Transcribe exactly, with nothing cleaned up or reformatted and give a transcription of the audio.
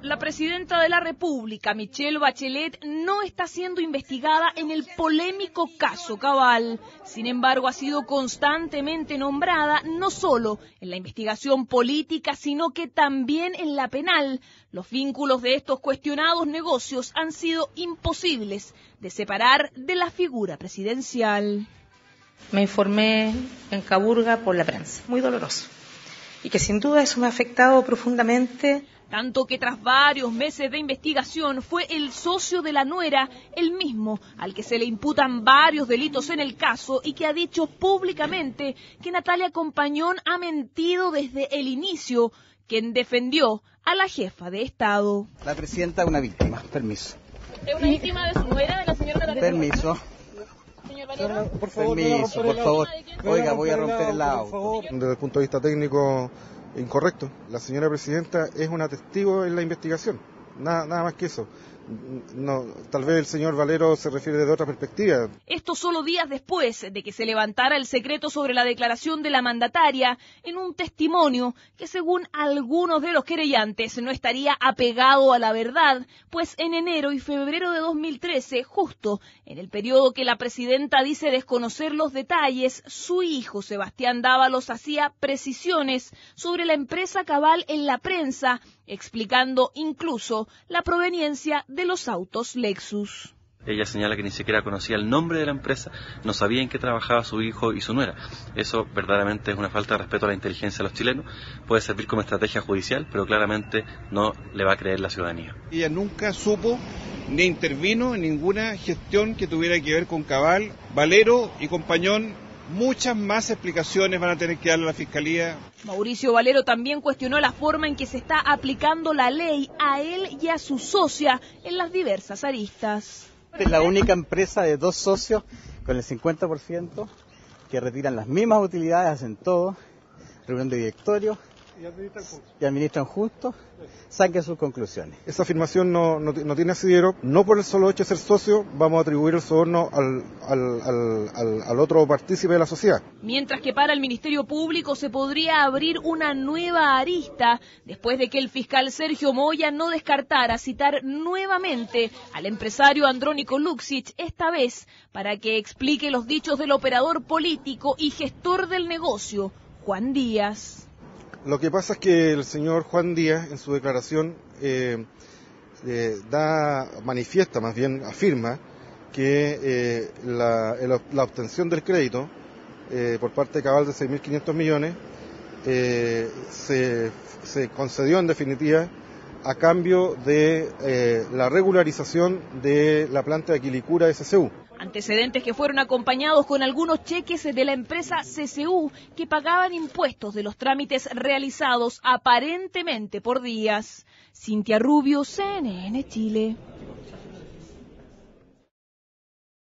La presidenta de la República, Michelle Bachelet, no está siendo investigada en el polémico caso Cabal. Sin embargo, ha sido constantemente nombrada no solo en la investigación política, sino que también en la penal. Los vínculos de estos cuestionados negocios han sido imposibles de separar de la figura presidencial. Me informé en Caburga por la prensa, muy doloroso, y que sin duda eso me ha afectado profundamente. Tanto que tras varios meses de investigación fue el socio de la nuera, el mismo al que se le imputan varios delitos en el caso y que ha dicho públicamente que Natalia Compañón ha mentido desde el inicio, quien defendió a la jefa de Estado. La presidenta es una víctima, permiso. ¿Es una víctima de su nuera, de la señora de la Permiso. Señor Valero. Por favor, permiso, por favor. Oiga, voy a romper el auto. Desde el punto de vista técnico, incorrecto. La señora presidenta es una testigo en la investigación, nada, nada más que eso. No, tal vez el señor Valero se refiere desde otra perspectiva. Esto solo días después de que se levantara el secreto sobre la declaración de la mandataria en un testimonio que, según algunos de los querellantes, no estaría apegado a la verdad, pues en enero y febrero de dos mil trece, justo en el periodo que la presidenta dice desconocer los detalles, su hijo Sebastián Dávalos hacía precisiones sobre la empresa Cabal en la prensa, explicando incluso la proveniencia de los autos Lexus. Ella señala que ni siquiera conocía el nombre de la empresa, no sabía en qué trabajaba su hijo y su nuera. Eso verdaderamente es una falta de respeto a la inteligencia de los chilenos, puede servir como estrategia judicial, pero claramente no le va a creer la ciudadanía. Ella nunca supo ni intervino en ninguna gestión que tuviera que ver con Cabal, Valero y Compañón. Muchas más explicaciones van a tener que darle a la Fiscalía. Mauricio Valero también cuestionó la forma en que se está aplicando la ley a él y a su socia en las diversas aristas. Es la única empresa de dos socios con el cincuenta por ciento que retiran las mismas utilidades, hacen todo, reunión de directorio y administran justo, saquen sus conclusiones. Esa afirmación no, no, no tiene asidero. No por el solo hecho de ser socio vamos a atribuir el soborno al, al, al, al, al otro partícipe de la sociedad. Mientras que para el Ministerio Público se podría abrir una nueva arista después de que el fiscal Sergio Moya no descartara citar nuevamente al empresario Andrónico Luksic, esta vez para que explique los dichos del operador político y gestor del negocio, Juan Díaz. Lo que pasa es que el señor Juan Díaz, en su declaración, eh, eh, da, manifiesta, más bien afirma, que eh, la, la obtención del crédito eh, por parte de Cabal de seis mil quinientos millones eh, se, se concedió en definitiva a cambio de eh, la regularización de la planta de Quilicura S C U. Antecedentes que fueron acompañados con algunos cheques de la empresa C C U que pagaban impuestos de los trámites realizados aparentemente por Díaz. Cintia Rubio, C N N Chile.